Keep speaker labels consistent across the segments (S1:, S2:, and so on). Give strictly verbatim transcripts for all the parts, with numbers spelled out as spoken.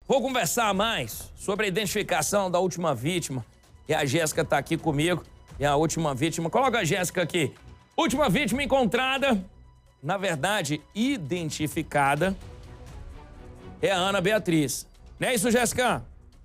S1: Vou conversar mais sobre a identificação da última vítima. E a Jéssica tá aqui comigo. E a última vítima... Coloca a Jéssica aqui. Última vítima encontrada, na verdade, identificada, é a Ana Beatriz. Não é isso, Jéssica?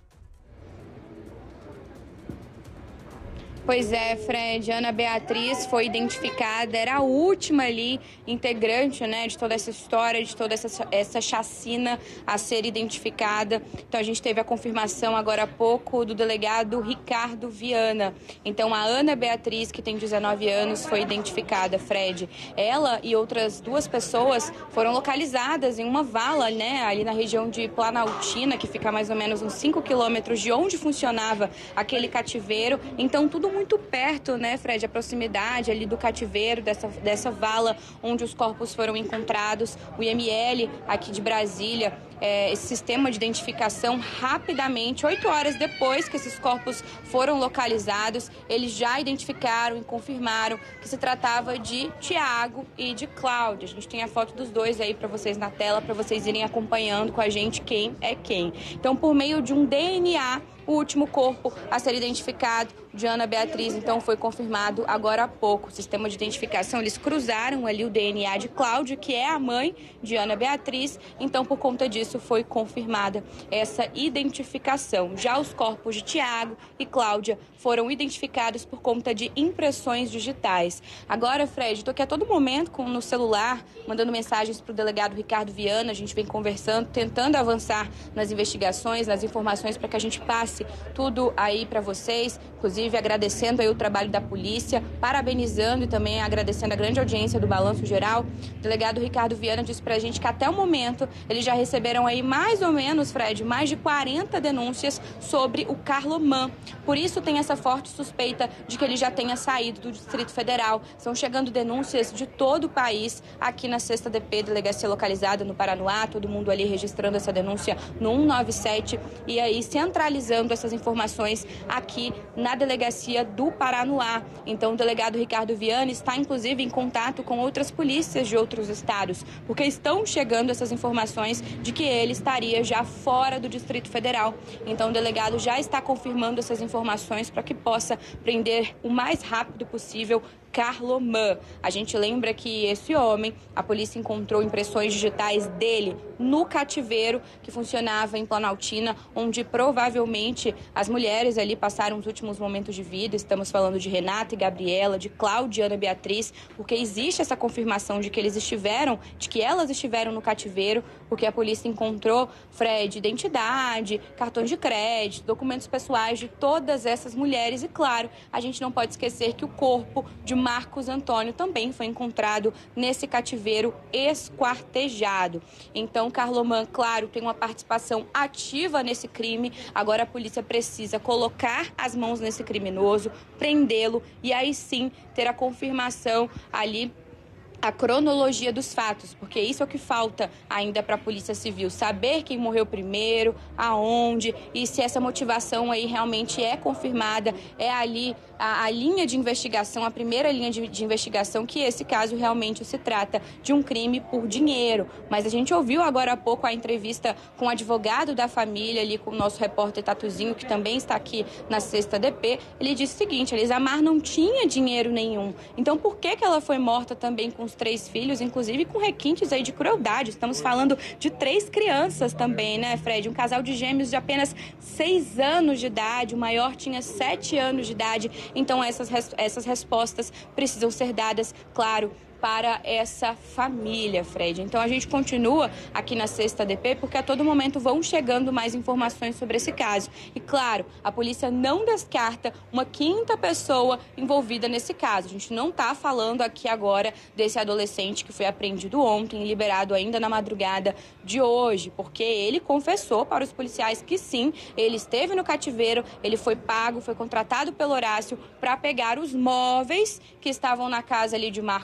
S2: Pois é, Fred, Ana Beatriz foi identificada, era a última ali integrante, né, de toda essa história, de toda essa, essa chacina a ser identificada. Então a gente teve a confirmação agora há pouco do delegado Ricardo Viana. Então a Ana Beatriz, que tem dezenove anos, foi identificada, Fred. Ela e outras duas pessoas foram localizadas em uma vala, né, ali na região de Planaltina, que fica mais ou menos uns cinco quilômetros de onde funcionava aquele cativeiro. Então tudo muito perto, né, Fred, a proximidade ali do cativeiro, dessa, dessa vala onde os corpos foram encontrados. O I M L aqui de Brasília, é, esse sistema de identificação, rapidamente, oito horas depois que esses corpos foram localizados, eles já identificaram e confirmaram que se tratava de Tiago e de Cláudia. A gente tem a foto dos dois aí para vocês na tela, para vocês irem acompanhando com a gente quem é quem. Então, por meio de um D N A, o último corpo a ser identificado de Ana Beatriz, então, foi confirmado agora há pouco. O sistema de identificação, eles cruzaram ali o D N A de Cláudia, que é a mãe de Ana Beatriz, então, por conta disso, foi confirmada essa identificação. Já os corpos de Tiago e Cláudia foram identificados por conta de impressões digitais. Agora, Fred, estou aqui a todo momento com, no celular, mandando mensagens para o delegado Ricardo Viana, a gente vem conversando, tentando avançar nas investigações, nas informações, para que a gente passe tudo aí para vocês, inclusive agradecendo aí o trabalho da polícia, parabenizando e também agradecendo a grande audiência do Balanço Geral. O delegado Ricardo Viana disse pra gente que até o momento eles já receberam aí mais ou menos, Fred, mais de quarenta denúncias sobre o Carlomã. Por isso tem essa forte suspeita de que ele já tenha saído do Distrito Federal. Estão chegando denúncias de todo o país aqui na sexta D P, delegacia localizada no Paranoá, todo mundo ali registrando essa denúncia no cento e noventa e sete e aí centralizando essas informações aqui na delegacia do Paranoá. Então o delegado Ricardo Viana está inclusive em contato com outras polícias de outros estados, porque estão chegando essas informações de que ele estaria já fora do Distrito Federal. Então o delegado já está confirmando essas informações para que possa prender o mais rápido possível Carlomã. A gente lembra que esse homem, a polícia encontrou impressões digitais dele no cativeiro que funcionava em Planaltina, onde provavelmente as mulheres ali passaram os últimos momentos de vida. Estamos falando de Renata e Gabriela, de Cláudia e Ana Beatriz, porque existe essa confirmação de que eles estiveram, de que elas estiveram no cativeiro, porque a polícia encontrou, Fred, identidade, cartões de crédito, documentos pessoais de todas essas mulheres. E claro, a gente não pode esquecer que o corpo de Marcos Antônio também foi encontrado nesse cativeiro esquartejado. Então, Carlomã, claro, tem uma participação ativa nesse crime. Agora a polícia precisa colocar as mãos nesse criminoso, prendê-lo e aí sim ter a confirmação ali, a cronologia dos fatos, porque isso é o que falta ainda para a Polícia Civil, saber quem morreu primeiro, aonde, e se essa motivação aí realmente é confirmada, é ali a, a linha de investigação, a primeira linha de, de investigação, que esse caso realmente se trata de um crime por dinheiro. Mas a gente ouviu agora há pouco a entrevista com o advogado da família, ali com o nosso repórter Tatuzinho, que também está aqui na sexta D P. Ele disse o seguinte: Elisamar não tinha dinheiro nenhum, então por que que ela foi morta também com três filhos, inclusive com requintes aí de crueldade? Estamos falando de três crianças também, né, Fred? Um casal de gêmeos de apenas seis anos de idade, o maior tinha sete anos de idade. Então essas, essas respostas precisam ser dadas, claro, para essa família, Fred. Então a gente continua aqui na sexta D P, porque a todo momento vão chegando mais informações sobre esse caso. E claro, a polícia não descarta uma quinta pessoa envolvida nesse caso. A gente não está falando aqui agora desse adolescente que foi apreendido ontem e liberado ainda na madrugada de hoje, porque ele confessou para os policiais que sim, ele esteve no cativeiro, ele foi pago, foi contratado pelo Horácio para pegar os móveis que estavam na casa ali de Marcos Antônio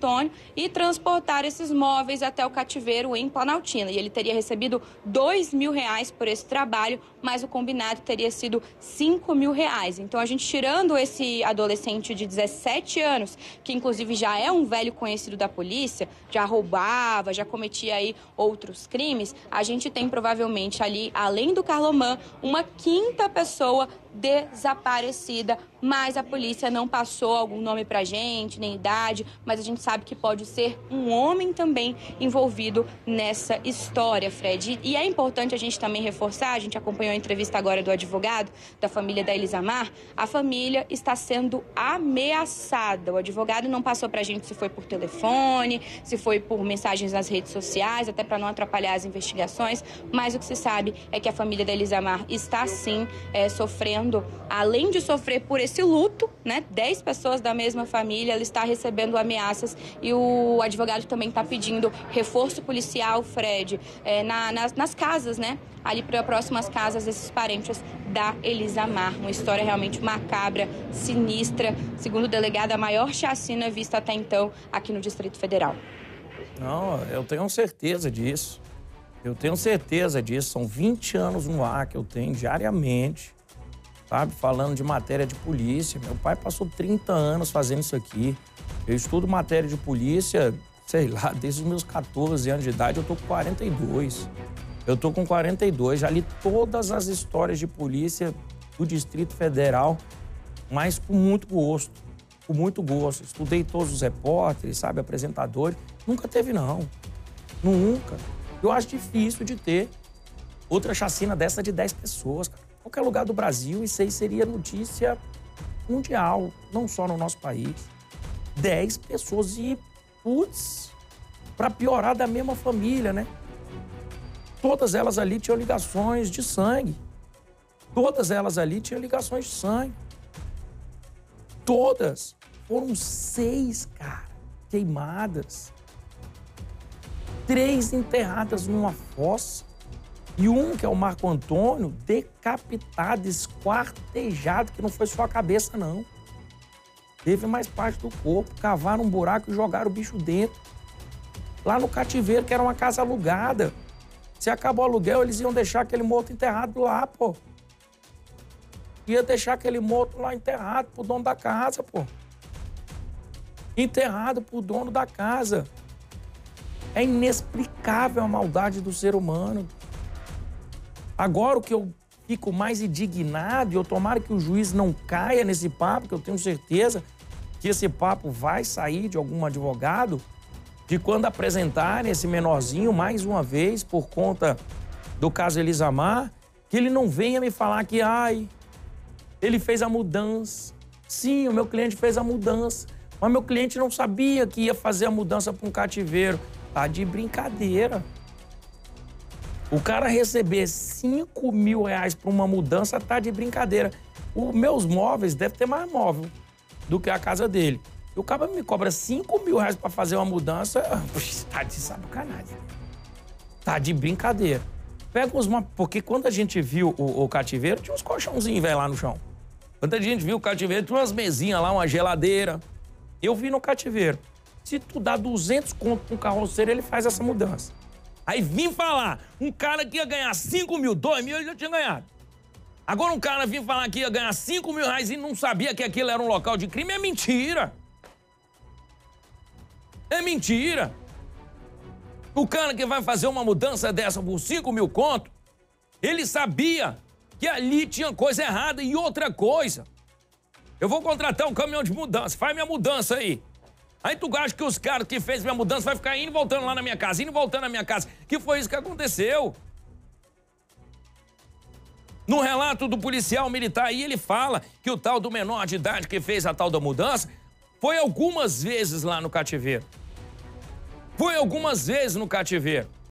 S2: Antônio e transportar esses móveis até o cativeiro em Planaltina. E ele teria recebido dois mil reais por esse trabalho, mas o combinado teria sido cinco mil reais. Então, a gente tirando esse adolescente de dezessete anos, que inclusive já é um velho conhecido da polícia, já roubava, já cometia aí outros crimes, a gente tem provavelmente ali, além do Carlomã, uma quinta pessoa desaparecida, mas a polícia não passou algum nome pra gente, nem idade, mas a gente sabe que pode ser um homem também envolvido nessa história, Fred. E é importante a gente também reforçar, a gente acompanhou a entrevista agora do advogado da família da Elisamar, a família está sendo ameaçada. O advogado não passou pra gente se foi por telefone, se foi por mensagens nas redes sociais, até para não atrapalhar as investigações, mas o que se sabe é que a família da Elisamar está sim é, sofrendo, além de sofrer por esse luto, né, dez pessoas da mesma família, ela está recebendo ameaças e o advogado também está pedindo reforço policial, Fred, é, na, nas, nas casas, né, ali para próximas casas desses parentes da Elisamar. Uma história realmente macabra, sinistra, segundo o delegado, a maior chacina vista até então aqui no Distrito Federal.
S1: Não, eu tenho certeza disso. Eu tenho certeza disso. São vinte anos no ar que eu tenho diariamente, sabe? Falando de matéria de polícia. Meu pai passou trinta anos fazendo isso aqui. Eu estudo matéria de polícia, sei lá, desde os meus quatorze anos de idade, eu tô com quarenta e dois. Eu tô com quarenta e dois, já li todas as histórias de polícia do Distrito Federal, mas com muito gosto, com muito gosto. Estudei todos os repórteres, sabe, apresentadores. Nunca teve, não. Nunca. Eu acho difícil de ter outra chacina dessa de dez pessoas, cara. Qualquer lugar do Brasil, isso aí seria notícia mundial, não só no nosso país. dez pessoas e, putz, para piorar, da mesma família, né? Todas elas ali tinham ligações de sangue. Todas elas ali tinham ligações de sangue. Todas. Foram seis, cara, queimadas. Três enterradas numa fossa. E um, que é o Marco Antônio, decapitado, esquartejado, que não foi só a cabeça, não. Teve mais parte do corpo, cavaram um buraco e jogaram o bicho dentro. Lá no cativeiro, que era uma casa alugada. Se acabou o aluguel, eles iam deixar aquele morto enterrado lá, pô. Ia deixar aquele morto lá enterrado pro dono da casa, pô. Enterrado pro dono da casa. É inexplicável a maldade do ser humano. Agora, o que eu fico mais indignado, e eu tomara que o juiz não caia nesse papo, que eu tenho certeza que esse papo vai sair de algum advogado, de quando apresentarem esse menorzinho mais uma vez por conta do caso Elisamar, que ele não venha me falar que, ai, ele fez a mudança. Sim, o meu cliente fez a mudança, mas meu cliente não sabia que ia fazer a mudança para um cativeiro. Tá de brincadeira. O cara receber cinco mil reais para uma mudança tá de brincadeira. Os meus móveis devem ter mais móvel do que a casa dele. E o cara me cobra cinco mil reais para fazer uma mudança, puxa, tá de sacanagem. Tá de brincadeira. Pega uns móveis, porque quando a gente viu o, o cativeiro, tinha uns colchãozinhos, velho, lá no chão. Quando a gente viu o cativeiro, tinha umas mesinhas lá, uma geladeira. Eu vi no cativeiro. Se tu dá duzentos conto pro carroceiro, ele faz essa mudança. Aí vim falar, um cara que ia ganhar cinco mil, dois mil, ele já tinha ganhado. Agora um cara vir falar que ia ganhar cinco mil reais e não sabia que aquilo era um local de crime, é mentira. É mentira. O cara que vai fazer uma mudança dessa por cinco mil conto, ele sabia que ali tinha coisa errada. E outra coisa, eu vou contratar um caminhão de mudança, faz minha mudança aí. Aí tu acha que os caras que fez minha mudança vai ficar indo e voltando lá na minha casa, indo e voltando na minha casa. Que foi isso que aconteceu. No relato do policial militar aí, ele fala que o tal do menor de idade que fez a tal da mudança foi algumas vezes lá no cativeiro. Foi algumas vezes no cativeiro.